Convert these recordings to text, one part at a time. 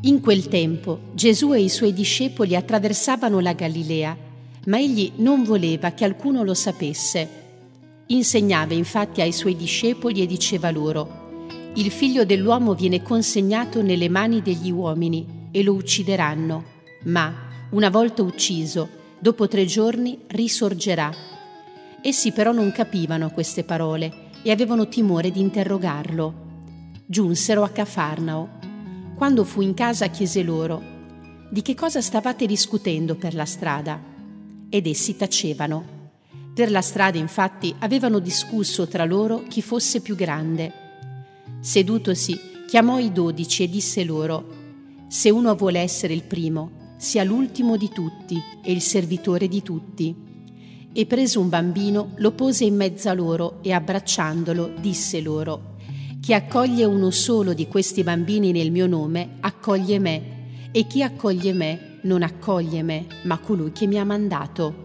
In quel tempo Gesù e i suoi discepoli attraversavano la Galilea, ma egli non voleva che alcuno lo sapesse. Insegnava infatti ai suoi discepoli e diceva loro: «Il figlio dell'uomo viene consegnato nelle mani degli uomini e lo uccideranno, ma, una volta ucciso, dopo 3 giorni risorgerà». Essi però non capivano queste parole e avevano timore di interrogarlo. Giunsero a Cafarnao. Quando fu in casa chiese loro: «Di che cosa stavate discutendo per la strada?» Ed essi tacevano. Per la strada, infatti, avevano discusso tra loro chi fosse più grande. Sedutosi, chiamò i 12 e disse loro: «Se uno vuole essere il primo, sia l'ultimo di tutti e il servitore di tutti». E preso un bambino, lo pose in mezzo a loro e abbracciandolo disse loro: «Chi accoglie uno solo di questi bambini nel mio nome, accoglie me, e chi accoglie me, non accoglie me, ma colui che mi ha mandato».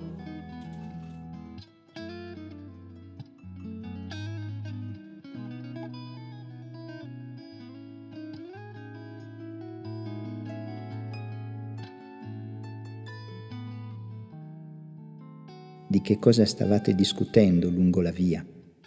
Di che cosa stavate discutendo lungo la via?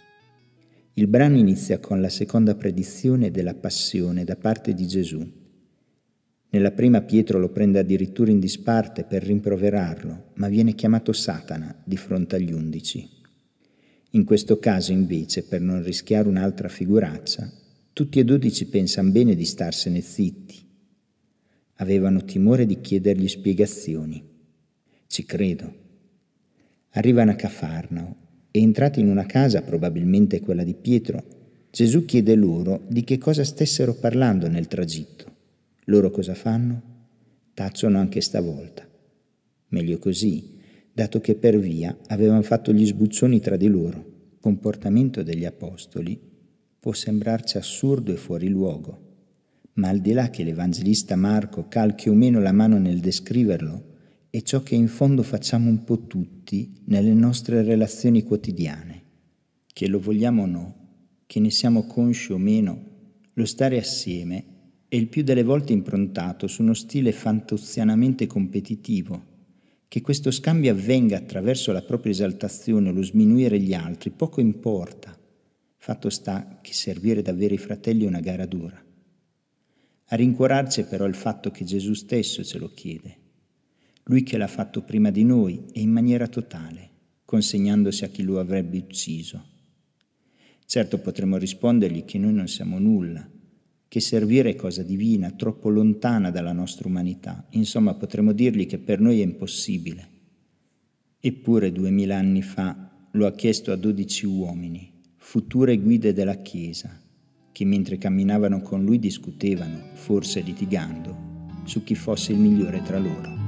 Il brano inizia con la seconda predizione della passione da parte di Gesù. Nella prima Pietro lo prende addirittura in disparte per rimproverarlo, ma viene chiamato Satana di fronte agli 11. In questo caso, invece, per non rischiare un'altra figuraccia, tutti e 12 pensano bene di starsene zitti. Avevano timore di chiedergli spiegazioni. Ci credo. Arrivano a Cafarnao e, entrati in una casa, probabilmente quella di Pietro, Gesù chiede loro di che cosa stessero parlando nel tragitto. Loro cosa fanno? Tacciono anche stavolta. Meglio così, dato che per via avevano fatto gli sbuccioni tra di loro. Il comportamento degli apostoli può sembrarci assurdo e fuori luogo, ma al di là che l'Evangelista Marco calchi o meno la mano nel descriverlo, è ciò che in fondo facciamo un po' tutti nelle nostre relazioni quotidiane. Che lo vogliamo o no, che ne siamo consci o meno, lo stare assieme è il più delle volte improntato su uno stile fantozzianamente competitivo. Che questo scambio avvenga attraverso la propria esaltazione o lo sminuire gli altri poco importa. Fatto sta che servire davvero i fratelli è una gara dura. A rincuorarci è però il fatto che Gesù stesso ce lo chiede. Lui che l'ha fatto prima di noi e in maniera totale, consegnandosi a chi lo avrebbe ucciso. Certo potremmo rispondergli che noi non siamo nulla, che servire è cosa divina, troppo lontana dalla nostra umanità. Insomma, potremmo dirgli che per noi è impossibile. Eppure 2000 anni fa lo ha chiesto a 12 uomini, future guide della Chiesa, che mentre camminavano con lui discutevano, forse litigando, su chi fosse il migliore tra loro.